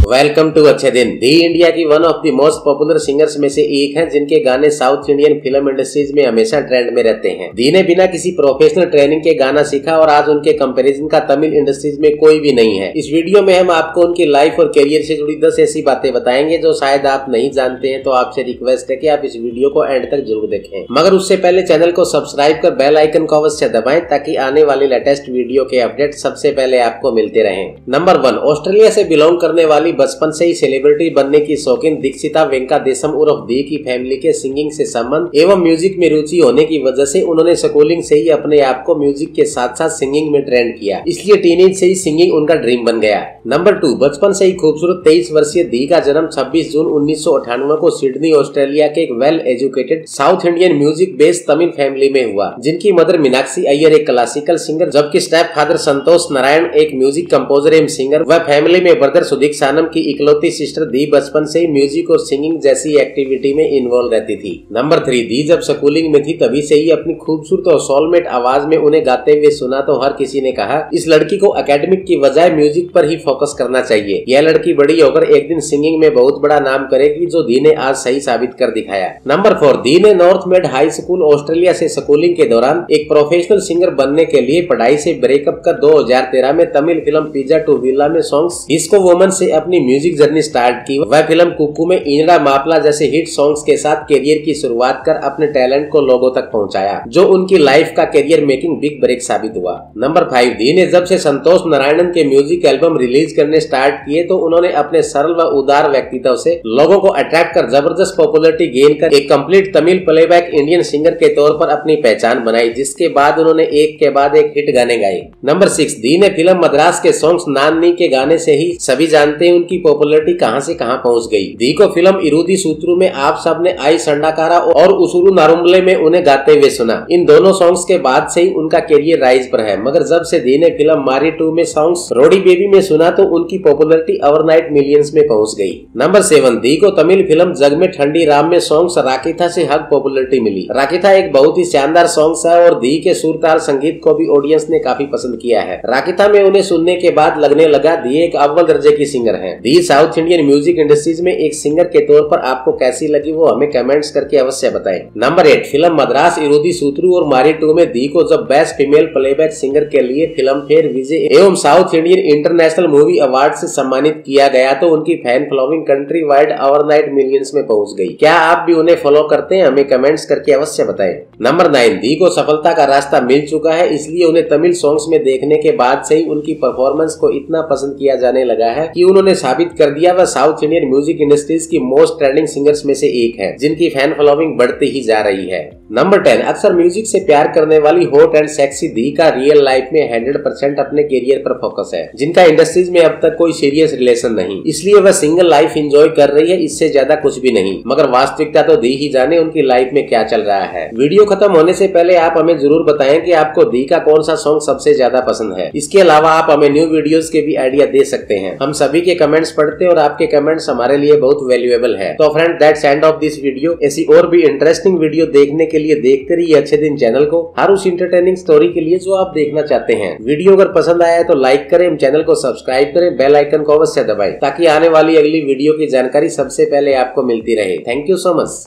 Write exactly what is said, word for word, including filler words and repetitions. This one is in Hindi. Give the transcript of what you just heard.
वेलकम टू अच्छे दिन। धी इंडिया की one of the most popular singers में से एक हैं, जिनके गाने साउथ इंडियन फिल्म इंडस्ट्रीज में हमेशा ट्रेंड में रहते हैं। धी ने बिना किसी प्रोफेशनल ट्रेनिंग के गाना सीखा और आज उनके कंपैरिजन का तमिल इंडस्ट्रीज में कोई भी नहीं है। इस वीडियो में हम आपको उनकी लाइफ और करियर से जुड़ी दस ऐसी बातें बताएंगे जो शायद आप नहीं जानते हैं। तो आपसे रिक्वेस्ट है कि आप इस वीडियो को एंड तक जरूर देखें, मगर उससे पहले चैनल को सब्सक्राइब कर बेल आइकन को अवश्य दबाएं ताकि आने वाली लेटेस्ट वीडियो के अपडेट सबसे पहले आपको मिलते रहें। नंबर वन, ऑस्ट्रेलिया से बिलोंग करने वाली बचपन से ही सेलिब्रिटी बनने की शौकीन दीक्षिता वेंकटेशम उर्फ धी की फैमिली के सिंगिंग से संबंध एवं म्यूजिक में रुचि होने की वजह से उन्होंने स्कूलिंग से ही अपने आप को म्यूजिक के साथ साथ सिंगिंग में ट्रेंड किया, इसलिए टीनेज से ही सिंगिंग उनका ड्रीम बन गया। नंबर टू, बचपन से ही खूबसूरत तेईस वर्षीय धी का जन्म छब्बीस जून उन्नीस सौ अठानवे को सिडनी ऑस्ट्रेलिया के एक well educated south Indian music based Tamil family में हुआ, जिनकी मदर मीनाक्षी अय्यर एक क्लासिकल सिंगर जबकि स्टेप फादर संतोष नारायण एक म्यूजिक कंपोजर एवं सिंगर व फैमिली में ब्रदर सुदीक सानम की इकलौती सिस्टर धी बचपन से ही म्यूजिक और सिंगिंग जैसी एक्टिविटी में इन्वॉल्व रहती थी। नंबर थ्री, धी जब स्कूलिंग में थी तभी से ही अपनी खूबसूरत और सोलमेट आवाज में उन्हें गाते हुए सुना तो हर किसी ने कहा इस लड़की को एकेडमिक की बजाय म्यूजिक पर ही फोकस करना चाहिए। यह लड़की बड़ी होकर एक दिन सिंगिंग में बहुत बड़ा नाम करेगी, जो धी ने आज सही साबित कर दिखाया। नंबर फोर, धी ने Northmead high school Australia से स्कूलिंग के दौरान एक प्रोफेशनल सिंगर बनने के लिए पढ़ाई से ब्रेकअप कर दो हजार तेरह में Tamil film pizza two villa में सॉन्ग्स डिस्को वुमन से अपनी म्यूजिक जर्नी स्टार्ट की। वह फिल्म कुकू में इनरा मापला जैसे हिट सॉन्ग्स के साथ करियर की शुरुआत कर अपने टैलेंट को लोगों तक पहुंचाया, जो उनकी लाइफ का करियर मेकिंग बिग ब्रेक साबित हुआ। नंबर फाइव, धी ने जब से संतोष नारायणन के म्यूजिक एल्बम रिलीज करने स्टार्ट किए तो उन्होंने अपने सरल व उदार व्यक्तित्व से लोगों को अट्रैक्ट कर जबरदस्त पॉपुलैरिटी गेन कर एक complete Tamil playback Indian singer के तौर पर अपनी पहचान बनाई, जिसके बाद उन्होंने एक के बाद एक हिट गाने गाए। नंबर सिक्स, धी ने फिल्म मद्रास के सॉन्ग्स नानी के गाने से ही सभी जानते हैं उनकी पॉपुलैरिटी कहां से कहां पहुंच गई। धी को फिल्म इरुदी सूत्रु में आप सब ने आई संडाकारा और उसुरु नारुम्बले में उन्हें गाते हुए सुना। इन दोनों सॉन्ग्स के बाद से ही उनका करियर राइज पर है, मगर जब से धी ने फिल्म मारी टू में सॉन्ग्स रोडी बेबी में सुना तो उनकी पॉपुलैरिटी ओवरनाइट मिलियंस में पहुंच गई। नंबर सेवन, धी को तमिल फिल्म जग में ठंडी राम में सॉन्ग्स राकिथा से हक पॉपुलैरिटी मिली। राकिथा एक बहुत ही शानदार सॉन्ग्स है और धी के सुरताल संगीत को भी ऑडियंस ने काफी पसंद किया है। राकिथा में उन्हें सुनने के बाद लगने लगा धी एक अव्वल दर्जे की सिंगर है। धी साउथ इंडियन म्यूजिक इंडस्ट्रीज में एक सिंगर के तौर पर आपको कैसी लगी वो हमें कमेंट्स करके अवश्य बताएं। Number eight, film Madras Irudhi Suttru और मारी टू में धी को जब बेस्ट फीमेल प्लेबैक सिंगर के लिए फिल्म फेयर विजय एवं south Indian international movie award से सम्मानित किया गया तो उनकी fan following countrywide overnight millions में पहुंच गई। क्या आप भी उन्हें फॉलो करते हैं? हमें कमेंट्स करके अवश्य बताएं। नंबर नाइन, धी को सफलता का रास्ता मिल चुका है, इसलिए उन्हें तमिल सॉन्ग्स में देखने के बाद से ही उनकी परफॉर्मेंस को इतना पसंद किया जाने लगा है कि उन्होंने साबित कर दिया वह साउथ इंडियन म्यूजिक इंडस्ट्रीज की मोस्ट ट्रेंडिंग सिंगर्स में से एक है, जिनकी फैन फॉलोइंग बढ़ती ही जा रही है। नंबर टेन, अक्सर म्यूजिक से प्यार करने वाली हॉट एंड सेक्सी धी का रियल लाइफ में हंड्रेड परसेंट अपने करियर पर फोकस है, जिनका इंडस्ट्रीज में अब तक कोई सीरियस रिलेशन नहीं, इसलिए वह सिंगल लाइफ एंजॉय कर रही है, इससे ज्यादा कुछ भी नहीं। मगर वास्तविकता तो धी ही जाने उनकी लाइफ में क्या चल रहा है। वीडियो खत्म होने से पहले आप हमें जरूर बताएं कि आपको धी का कौन सा सॉन्ग सबसे ज्यादा पसंद है। इसके अलावा आप हमें न्यू वीडियोस के भी आइडिया दे सकते हैं। हम सभी के कमेंट्स पढ़ते हैं और आपके कमेंट्स हमारे लिए बहुत वैल्यूएबल है। तो friend, that's end of this video. ऐसी और भी इंटरेस्टिंग वीडियो देखने के लिए देखते रहिए अच्छे दिन चैनल को, हर उस इंटरटेनिंग स्टोरी के लिए जो आप देखना चाहते हैं। वीडियो अगर पसंद आया है तो लाइक करें, चैनल को सब्सक्राइब करें, बेल आइकन को अवश्य दबाएं ताकि आने वाली अगली वीडियो की जानकारी सबसे पहले आपको मिलती रहे। Thank you so much.